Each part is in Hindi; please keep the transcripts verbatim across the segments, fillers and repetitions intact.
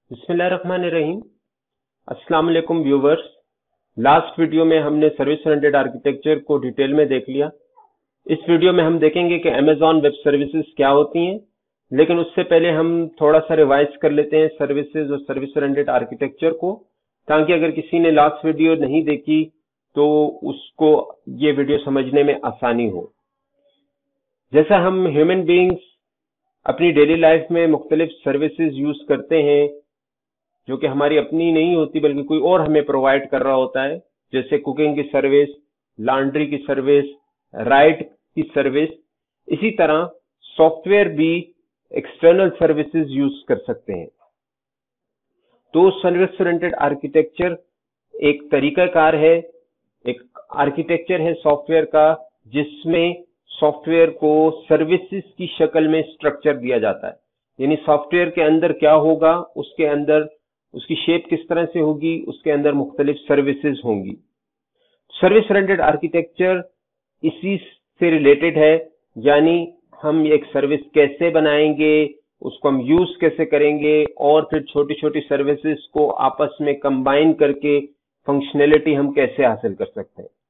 बिस्मिल्लाहिर्रहमानिर्रहीम। अस्सलाम वालेकुम व्यूवर्स। लास्ट वीडियो में हमने सर्विस ओरिएंटेड आर्किटेक्चर को डिटेल में देख लिया। इस वीडियो में हम देखेंगे कि अमेज़ॉन वेब सर्विसेज क्या होती हैं, लेकिन उससे पहले हम थोड़ा सा रिवाइज कर लेते हैं सर्विसेज और सर्विस ओरिएंटेड आर्किटेक्चर को, ताकि अगर किसी ने लास्ट वीडियो नहीं देखी तो उसको ये वीडियो समझने में आसानी हो। जैसा हम ह्यूमन बीइंग्स अपनी डेली लाइफ में मुख्तलिफ सर्विसेज यूज करते हैं जो कि हमारी अपनी नहीं होती बल्कि कोई और हमें प्रोवाइड कर रहा होता है, जैसे कुकिंग की सर्विस, लॉन्ड्री की सर्विस, राइड की सर्विस। इसी तरह सॉफ्टवेयर भी एक्सटर्नल सर्विसेज यूज कर सकते हैं। तो सर्विस ओरिएंटेड आर्किटेक्चर एक तरीकाकार है, एक आर्किटेक्चर है सॉफ्टवेयर का, जिसमें सॉफ्टवेयर को सर्विसेज की शक्ल में स्ट्रक्चर दिया जाता है। यानी सॉफ्टवेयर के अंदर क्या होगा, उसके अंदर उसकी शेप किस तरह से होगी, उसके अंदर मुख्तलिफ सर्विसेज होंगी। सर्विस ओरिएंटेड आर्किटेक्चर इसी से रिलेटेड है, यानी हम एक सर्विस कैसे बनाएंगे, उसको हम यूज कैसे करेंगे और फिर छोटी छोटी सर्विसेज को आपस में कंबाइन करके फंक्शनैलिटी हम कैसे हासिल कर सकते हैं।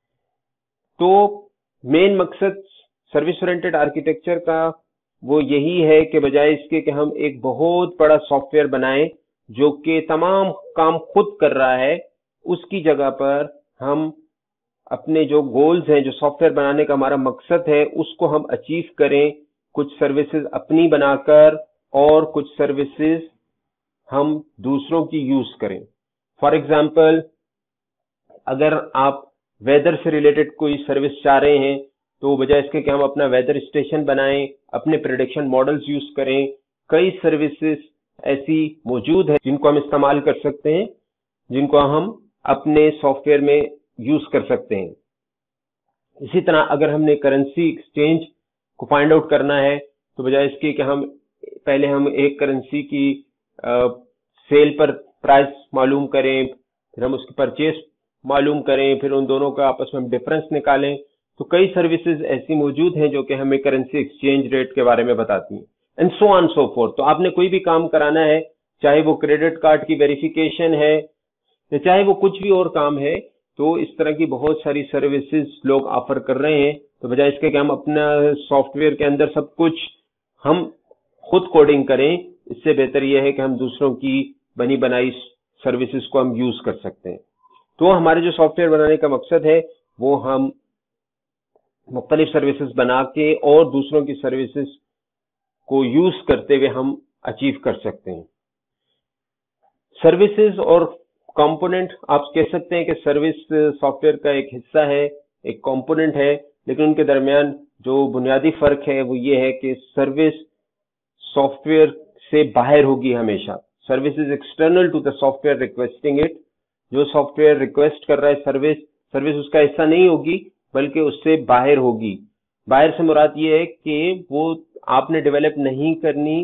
तो मेन मकसद सर्विस ओरिएंटेड आर्किटेक्चर का वो यही है कि बजाय इसके कि हम एक बहुत बड़ा सॉफ्टवेयर बनाएं जो कि तमाम काम खुद कर रहा है, उसकी जगह पर हम अपने जो गोल्स हैं, जो सॉफ्टवेयर बनाने का हमारा मकसद है, उसको हम अचीव करें, कुछ सर्विसेज अपनी बनाकर और कुछ सर्विसेज हम दूसरों की यूज करें। फॉर एग्जाम्पल, अगर आप वेदर से रिलेटेड कोई सर्विस चाह रहे हैं तो बजाय इसके कि हम अपना वेदर स्टेशन बनाएं, अपने प्रेडिक्शन मॉडल्स यूज करें, कई सर्विसेज ऐसी मौजूद है जिनको हम इस्तेमाल कर सकते हैं, जिनको हम अपने सॉफ्टवेयर में यूज कर सकते हैं। इसी तरह अगर हमने करेंसी एक्सचेंज को फाइंड आउट करना है तो बजाय इसके कि हम पहले हम एक करेंसी की आ, सेल पर प्राइस मालूम करें, फिर हम उसकी परचेस मालूम करें, फिर उन दोनों का आपस में हम डिफरेंस निकालें, तो कई सर्विसेज ऐसी मौजूद हैं जो कि हमें करेंसी एक्सचेंज रेट के बारे में बताती हैं, and so on so forth. तो आपने कोई भी काम कराना है, चाहे वो क्रेडिट कार्ड की वेरिफिकेशन है या चाहे वो कुछ भी और काम है, तो इस तरह की बहुत सारी सर्विसेज लोग ऑफर कर रहे हैं। तो बजाय इसके कि हम अपना सॉफ्टवेयर के अंदर सब कुछ हम खुद कोडिंग करें, इससे बेहतर यह है कि हम दूसरों की बनी बनाई सर्विसेज को हम यूज कर सकते हैं। तो हमारे जो सॉफ्टवेयर बनाने का मकसद है वो हम मुख्तलिफ सर्विसेज बना के और दूसरों की सर्विसेज को यूज करते हुए हम अचीव कर सकते हैं। सर्विसेज और कंपोनेंट, आप कह सकते हैं कि सर्विस सॉफ्टवेयर का एक हिस्सा है, एक कंपोनेंट है, लेकिन उनके दरमियान जो बुनियादी फर्क है वो ये है कि सर्विस सॉफ्टवेयर से बाहर होगी हमेशा। Service is external to the software requesting it. जो सॉफ्टवेयर रिक्वेस्ट कर रहा है सर्विस, सर्विस उसका हिस्सा नहीं होगी बल्कि उससे बाहर होगी। बाहर से मुराद ये है कि वो आपने डेवलप नहीं करनी,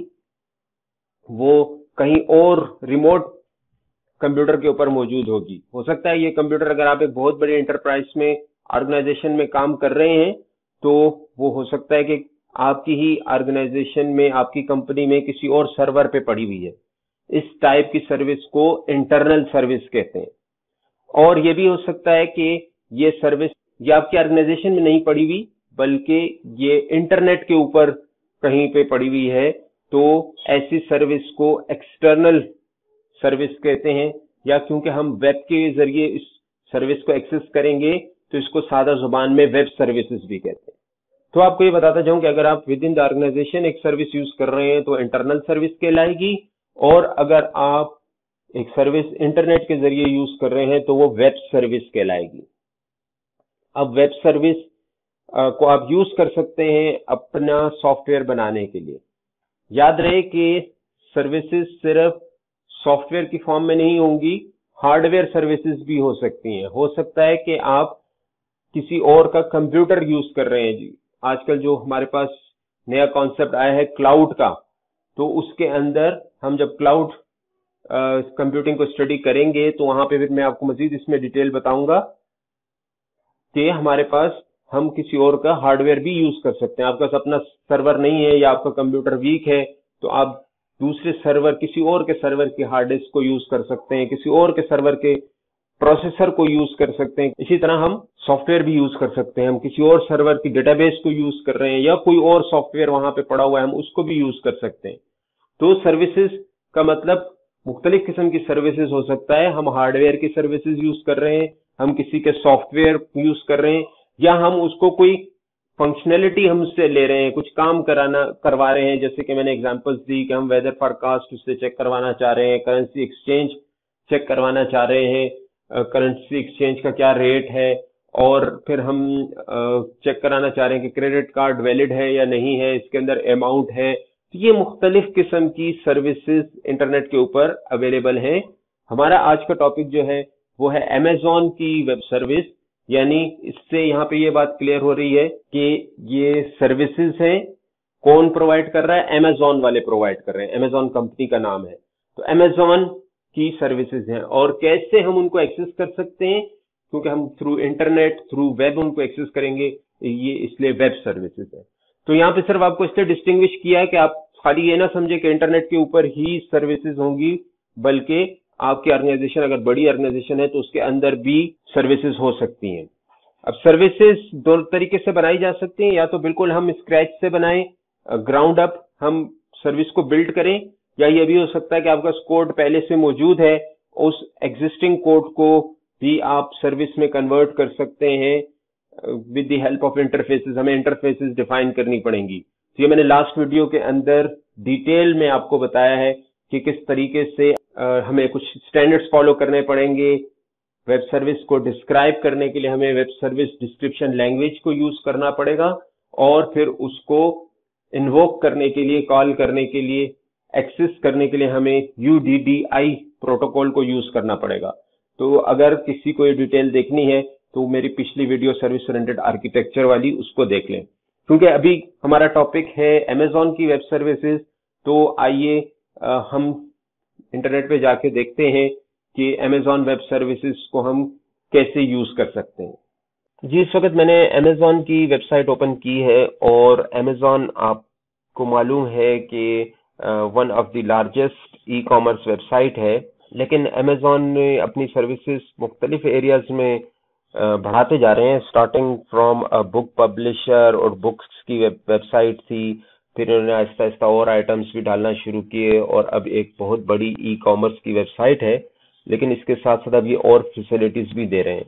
वो कहीं और रिमोट कंप्यूटर के ऊपर मौजूद होगी। हो सकता है ये कंप्यूटर, अगर आप एक बहुत बड़ी एंटरप्राइज में, ऑर्गेनाइजेशन में काम कर रहे हैं, तो वो हो सकता है कि आपकी ही ऑर्गेनाइजेशन में, आपकी कंपनी में किसी और सर्वर पे पड़ी हुई है। इस टाइप की सर्विस को इंटरनल सर्विस कहते हैं। और ये भी हो सकता है कि ये सर्विस ये आपकी ऑर्गेनाइजेशन में नहीं पड़ी हुई बल्कि ये इंटरनेट के ऊपर कहीं पे पड़ी हुई है, तो ऐसी सर्विस को एक्सटर्नल सर्विस कहते हैं। या क्योंकि हम वेब के जरिए इस सर्विस को एक्सेस करेंगे तो इसको सादा जुबान में वेब सर्विसेज भी कहते हैं। तो आपको ये बताता जाऊं कि अगर आप विद इन द ऑर्गेनाइजेशन एक सर्विस यूज कर रहे हैं तो इंटरनल सर्विस कहलाएगी, और अगर आप एक सर्विस इंटरनेट के जरिए यूज कर रहे हैं तो वो वेब सर्विस कहलाएगी। अब वेब सर्विस को आप यूज कर सकते हैं अपना सॉफ्टवेयर बनाने के लिए। याद रहे कि सर्विसेज सिर्फ सॉफ्टवेयर की फॉर्म में नहीं होंगी, हार्डवेयर सर्विसेज भी हो सकती हैं। हो सकता है कि आप किसी और का कंप्यूटर यूज कर रहे हैं। जी, आजकल जो हमारे पास नया कॉन्सेप्ट आया है क्लाउड का, तो उसके अंदर हम जब क्लाउड कंप्यूटिंग को स्टडी करेंगे तो वहां पे फिर मैं आपको मजीद इसमें डिटेल बताऊंगा कि हमारे पास हम किसी और का हार्डवेयर भी यूज कर सकते हैं। आपका अपना सर्वर नहीं है या आपका कंप्यूटर वीक है तो आप दूसरे सर्वर, किसी और के सर्वर की हार्ड डिस्क को यूज कर सकते हैं, किसी और के सर्वर के प्रोसेसर को यूज कर सकते हैं। इसी तरह हम सॉफ्टवेयर भी यूज कर सकते हैं, हम किसी और सर्वर की डेटाबेस को यूज कर रहे हैं या कोई और सॉफ्टवेयर वहां पे पड़ा हुआ है, हम उसको भी यूज कर सकते हैं। तो सर्विसेज का मतलब मुख्तलिफ किस्म की सर्विसेज हो सकता है। हम हार्डवेयर की सर्विसेज यूज कर रहे हैं, हम किसी के सॉफ्टवेयर यूज कर रहे हैं, या हम उसको कोई फंक्शनैलिटी हम उससे ले रहे हैं, कुछ काम कराना करवा रहे हैं। जैसे कि मैंने एग्जांपल्स दी कि हम वेदर फोरकास्ट उससे चेक करवाना चाह रहे हैं, करेंसी एक्सचेंज चेक करवाना चाह रहे हैं, करेंसी एक्सचेंज का क्या रेट है, और फिर हम चेक कराना चाह रहे हैं कि क्रेडिट कार्ड वैलिड है या नहीं है, इसके अंदर अमाउंट है। तो ये मुख्तलिफ किस्म की सर्विसेज इंटरनेट के ऊपर अवेलेबल है। हमारा आज का टॉपिक जो है वो है अमेजॉन की वेब सर्विस, यानी इससे यहाँ पे ये बात क्लियर हो रही है कि ये सर्विसेज है, कौन प्रोवाइड कर रहा है? अमेजॉन वाले प्रोवाइड कर रहे हैं, अमेजॉन कंपनी का नाम है। तो अमेजॉन की सर्विसेज हैं, और कैसे हम उनको एक्सेस कर सकते हैं, क्योंकि हम थ्रू इंटरनेट, थ्रू वेब उनको एक्सेस करेंगे, ये इसलिए वेब सर्विसेज है। तो यहाँ पे सिर्फ आपको इसलिए डिस्टिंग्विश किया है कि आप खाली ये ना समझे कि इंटरनेट के ऊपर ही सर्विसेज होंगी, बल्कि आपकी ऑर्गेनाइजेशन अगर बड़ी ऑर्गेनाइजेशन है तो उसके अंदर भी सर्विसेज हो सकती हैं। अब सर्विसेज दो तरीके से बनाई जा सकती हैं, या तो बिल्कुल हम स्क्रैच से बनाएं, ग्राउंड अप हम सर्विस को बिल्ड करें, या ये भी हो सकता है कि आपका कोड पहले से मौजूद है, उस एग्जिस्टिंग कोड को भी आप सर्विस में कन्वर्ट कर सकते हैं with the help of interfaces. हमें इंटरफेसेस डिफाइन करनी पड़ेंगी। तो ये मैंने लास्ट वीडियो के अंदर डिटेल में आपको बताया है कि किस तरीके से uh, हमें कुछ स्टैंडर्ड्स फॉलो करने पड़ेंगे। वेब सर्विस को डिस्क्राइब करने के लिए हमें वेब सर्विस डिस्क्रिप्शन लैंग्वेज को यूज करना पड़ेगा, और फिर उसको इन्वोक करने के लिए, कॉल करने के लिए, एक्सेस करने के लिए हमें U D D I protocol को यूज करना पड़ेगा। तो अगर किसी को ये डिटेल देखनी है तो मेरी पिछली वीडियो सर्विस ओरिएंटेड आर्किटेक्चर वाली, उसको देख लें। क्योंकि अभी हमारा टॉपिक है अमेजॉन की वेब सर्विसेज, तो आइए हम इंटरनेट पे जाके देखते हैं कि अमेजॉन वेब सर्विसेज को हम कैसे यूज कर सकते हैं। जी, इस वक्त मैंने अमेजॉन की वेबसाइट ओपन की है, और अमेजॉन आपको मालूम है कि one of the largest e commerce website है। लेकिन अमेजॉन ने अपनी सर्विसेज मुख्तलिफ एरियाज में uh, बढ़ाते जा रहे हैं। Starting from a book publisher, और बुक्स की वेब वेबसाइट थी, फिर उन्होंने आहिस्ता आहिस्ता और आइटम्स भी डालना शुरू किए, और अब एक बहुत बड़ी ई कॉमर्स की वेबसाइट है। लेकिन इसके साथ साथ अब ये और फैसिलिटीज भी दे रहे हैं।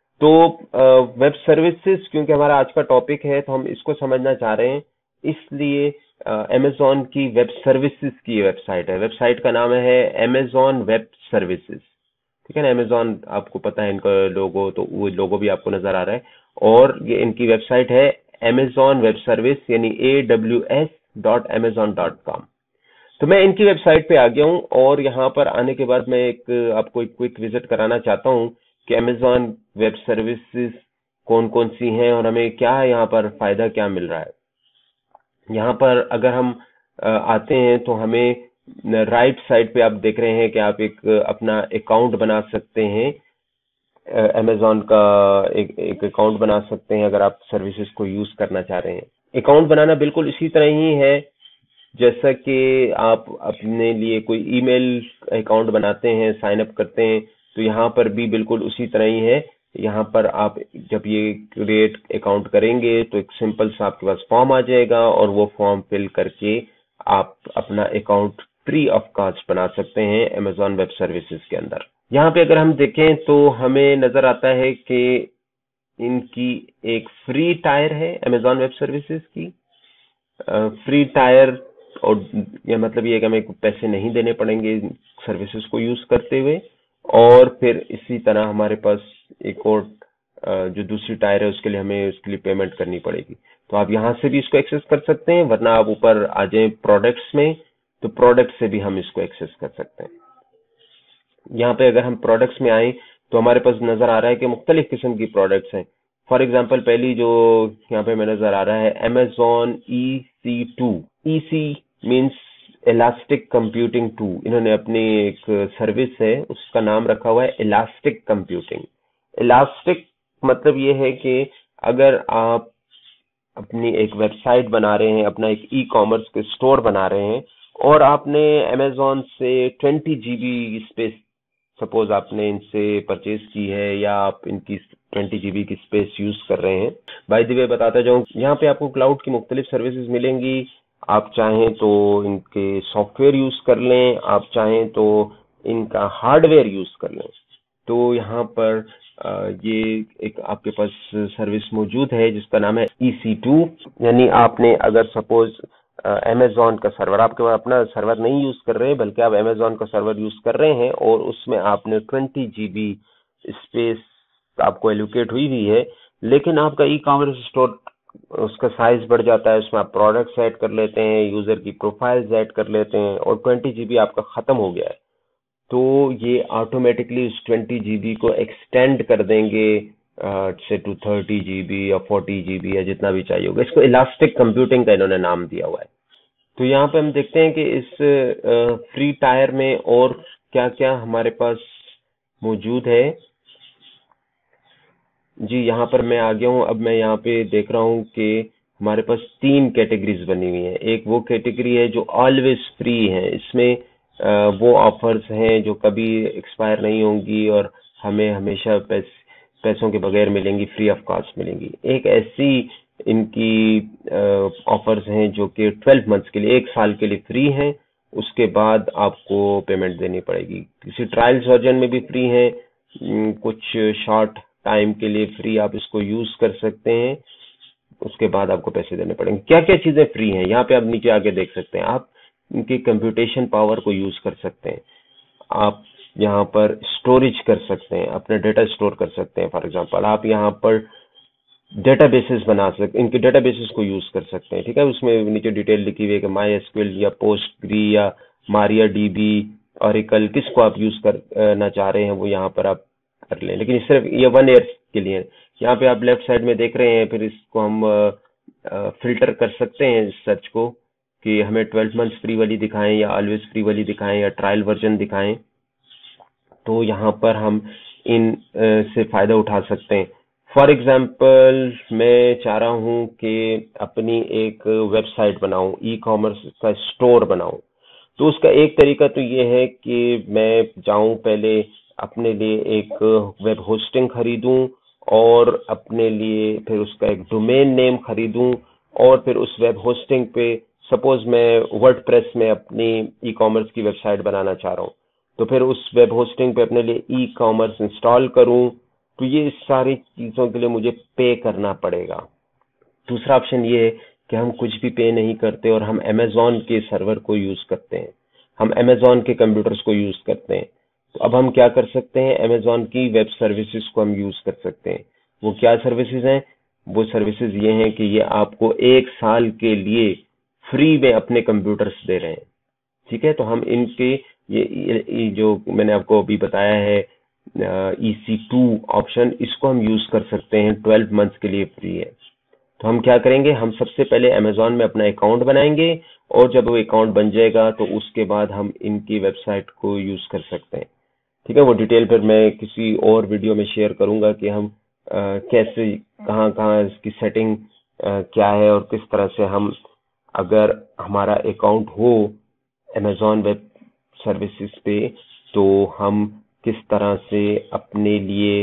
तो वेब सर्विसेज क्योंकि हमारा आज का टॉपिक है, तो हम इसको समझना चाह रहे हैं, इसलिए अमेजॉन uh, की वेब सर्विसेज की वेबसाइट है। वेबसाइट का नाम है अमेजॉन वेब सर्विसेज, ठीक है ना। अमेजॉन आपको पता है इनका लोगो, तो वो लोगो भी आपको नजर आ रहा है, और ये इनकी वेबसाइट है अमेजॉन वेब सर्विस, यानी A W S dot Amazon dot com. तो मैं इनकी वेबसाइट पे आ गया हूँ, और यहाँ पर आने के बाद मैं एक आपको एक क्विक विजिट कराना चाहता हूँ कि अमेजॉन वेब सर्विसेज कौन कौन सी हैं, और हमें क्या यहाँ पर फायदा क्या मिल रहा है। यहाँ पर अगर हम आते हैं तो हमें राइट साइड पे आप देख रहे हैं कि आप एक अपना अकाउंट बना सकते हैं, अमेजॉन का एक एक अकाउंट बना सकते हैं अगर आप सर्विसेज को यूज करना चाह रहे हैं। अकाउंट बनाना बिल्कुल इसी तरह ही है जैसा कि आप अपने लिए कोई ईमेल अकाउंट बनाते हैं, साइन अप करते हैं, तो यहाँ पर भी बिल्कुल उसी तरह ही है। यहाँ पर आप जब ये क्रिएट अकाउंट करेंगे तो एक सिंपल सा आपके पास फॉर्म आ जाएगा, और वो फॉर्म फिल करके आप अपना अकाउंट फ्री ऑफ कॉस्ट बना सकते हैं अमेजॉन वेब सर्विसेज के अंदर। यहाँ पे अगर हम देखें तो हमें नजर आता है कि इनकी एक फ्री टायर है अमेजॉन वेब सर्विसेज की। फ्री टायर, और यह मतलब ये कि हमें पैसे नहीं देने पड़ेंगे सर्विसेज को यूज करते हुए। और फिर इसी तरह हमारे पास एक और जो दूसरी टायर है उसके लिए हमें उसके लिए पेमेंट करनी पड़ेगी। तो आप यहाँ से भी इसको एक्सेस कर सकते हैं, वरना आप ऊपर आ जाए प्रोडक्ट्स में, तो प्रोडक्ट से भी हम इसको एक्सेस कर सकते हैं। यहाँ पे अगर हम प्रोडक्ट्स में आए तो हमारे पास नजर आ रहा है कि मुख्तलिफ किस्म की प्रोडक्ट्स हैं। फॉर एग्जाम्पल पहली जो यहाँ पे हमें नजर आ रहा है Amazon E C two. E C means elastic computing two. इन्होंने अपनी एक सर्विस है उसका नाम रखा हुआ है इलास्टिक कंप्यूटिंग। इलास्टिक मतलब ये है कि अगर आप अपनी एक वेबसाइट बना रहे हैं, अपना एक ई कॉमर्स के स्टोर बना रहे हैं, और आपने अमेजोन से ट्वेंटी जीबी स्पेस सपोज आपने इनसे परचेज की है या आप इनकी ट्वेंटी जीबी की स्पेस यूज कर रहे हैं। बाय द वे बताता जाऊं, यहाँ पे आपको क्लाउड की मुख्तलिफ सर्विसेज मिलेंगी। आप चाहें तो इनके सॉफ्टवेयर यूज कर लें, आप चाहें तो इनका हार्डवेयर यूज कर लें। तो यहाँ पर अ, ये एक आपके पास सर्विस मौजूद है जिसका नाम है ई सी टू। यानी आपने अगर सपोज अमेजोन का सर्वर, आपके पास अपना सर्वर नहीं यूज कर रहे हैं बल्कि आप अमेजोन का सर्वर यूज कर रहे हैं और उसमें आपने ट्वेंटी जीबी स्पेस आपको एलोकेट हुई हुई है, लेकिन आपका ई कॉमर्स स्टोर उसका साइज बढ़ जाता है, उसमें आप प्रोडक्ट्स ऐड कर लेते हैं, यूजर की प्रोफाइल्स ऐड कर लेते हैं और ट्वेंटी जीबी आपका खत्म हो गया है, तो ये ऑटोमेटिकली उस ट्वेंटी जीबी को एक्सटेंड कर देंगे से टू थर्टी जीबी या फोर्टी जीबी या जितना भी चाहिए होगा। इसको इलास्टिक कंप्यूटिंग का इन्होंने नाम दिया हुआ है। तो यहाँ पे हम देखते हैं कि इस फ्री टायर में और क्या क्या हमारे पास मौजूद है। जी यहाँ पर मैं आ गया हूँ। अब मैं यहाँ पे देख रहा हूँ कि हमारे पास तीन कैटेगरीज बनी हुई हैं। एक वो कैटेगरी है जो ऑलवेज फ्री है, इसमें आ, वो ऑफर्स हैं जो कभी एक्सपायर नहीं होंगी और हमें हमेशा पैस, पैसों के बगैर मिलेंगी, फ्री ऑफ कॉस्ट मिलेंगी। एक ऐसी इनकी ऑफर्स हैं जो कि ट्वेल्व मंथ्स के लिए, एक साल के लिए फ्री हैं, उसके बाद आपको पेमेंट देनी पड़ेगी। किसी ट्रायल्स वर्जन में भी फ्री है, कुछ शॉर्ट टाइम के लिए फ्री आप इसको यूज कर सकते हैं, उसके बाद आपको पैसे देने पड़ेंगे। क्या क्या चीजें फ्री हैं यहाँ पे आप नीचे आके देख सकते हैं। आप इनकी कंप्यूटेशन पावर को यूज कर सकते हैं, आप यहाँ पर स्टोरेज कर सकते हैं, अपना डेटा स्टोर कर सकते हैं। फॉर एग्जांपल आप यहाँ पर डेटाबेसेस बना सकते, इनके डेटाबेसेस को यूज कर सकते हैं। ठीक है, उसमें नीचे डिटेल लिखी हुई है कि माई एसक्यूएल या पोस्टग्री या मारिया डीबी, ऑरेकल, किसको आप यूज करना चाह रहे हैं वो यहाँ पर आप कर लें। लेकिन सिर्फ ये वन ईयर के लिए है। यहाँ पे आप लेफ्ट साइड में देख रहे हैं, फिर इसको हम फिल्टर कर सकते हैं सर्च को कि हमें ट्वेल्व मंथ्स फ्री वाली दिखाएं या ऑलवेज फ्री वाली दिखाएं या ट्रायल वर्जन दिखाएं। तो यहाँ पर हम इन uh, से फायदा उठा सकते हैं। फॉर एग्जाम्पल मैं चाह रहा हूँ कि अपनी एक वेबसाइट बनाऊं, ई कॉमर्स का स्टोर बनाऊं। तो उसका एक तरीका तो ये है कि मैं जाऊं पहले अपने लिए एक वेब होस्टिंग खरीदूं और अपने लिए फिर उसका एक डोमेन नेम खरीदूं और फिर उस वेब होस्टिंग पे सपोज मैं वर्डप्रेस में अपनी ई कॉमर्स की वेबसाइट बनाना चाह रहा हूँ, तो फिर उस वेब होस्टिंग पे अपने लिए ई कॉमर्स इंस्टॉल करूं। तो ये सारी चीजों के लिए मुझे पे करना पड़ेगा। दूसरा ऑप्शन ये है कि हम कुछ भी पे नहीं करते और हम अमेजोन के सर्वर को यूज करते हैं, हम अमेजोन के कंप्यूटर्स को यूज करते हैं। तो अब हम क्या कर सकते हैं, अमेजोन की वेब सर्विसेज को हम यूज कर सकते हैं। वो क्या सर्विसेज हैं? वो सर्विसेज ये हैं कि ये आपको एक साल के लिए फ्री में अपने कंप्यूटर्स दे रहे हैं। ठीक है, तो हम इनके ये, ये जो मैंने आपको अभी बताया है ई सी टू ऑप्शन, इसको हम यूज कर सकते हैं, ट्वेल्व मंथ्स के लिए फ्री है। तो हम क्या करेंगे, हम सबसे पहले अमेजोन में अपना अकाउंट बनाएंगे और जब वो अकाउंट बन जाएगा तो उसके बाद हम इनकी वेबसाइट को यूज कर सकते हैं। ठीक है, वो डिटेल फिर मैं किसी और वीडियो में शेयर करूंगा कि हम आ, कैसे कहाँ कहाँ इसकी सेटिंग आ, क्या है और किस तरह से हम, अगर हमारा अकाउंट हो अमेजोन वेब सर्विसेज पे, तो हम किस तरह से अपने लिए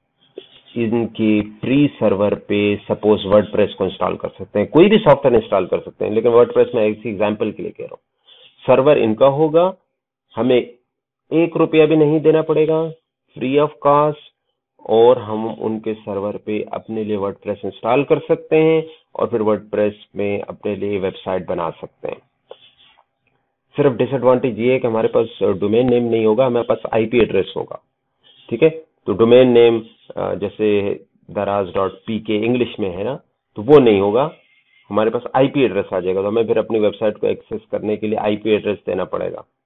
इनके प्री सर्वर पे सपोज वर्डप्रेस को इंस्टॉल कर सकते हैं। कोई भी सॉफ्टवेयर इंस्टॉल कर सकते हैं, लेकिन वर्डप्रेस में इसी एग्जांपल के लिए कह रहा हूँ। सर्वर इनका होगा, हमें एक रुपया भी नहीं देना पड़ेगा, फ्री ऑफ कॉस्ट, और हम उनके सर्वर पे अपने लिए वर्डप्रेस इंस्टॉल कर सकते हैं और फिर वर्डप्रेस में अपने लिए वेबसाइट बना सकते हैं। सिर्फ डिसएडवांटेज ये है कि हमारे पास डोमेन नेम नहीं होगा, हमारे पास आईपी एड्रेस होगा। ठीक है, तो डोमेन नेम जैसे दराज डॉट पी के इंग्लिश में है ना, तो वो नहीं होगा, हमारे पास आईपी एड्रेस आ जाएगा। तो हमें फिर अपनी वेबसाइट को एक्सेस करने के लिए आईपी एड्रेस देना पड़ेगा।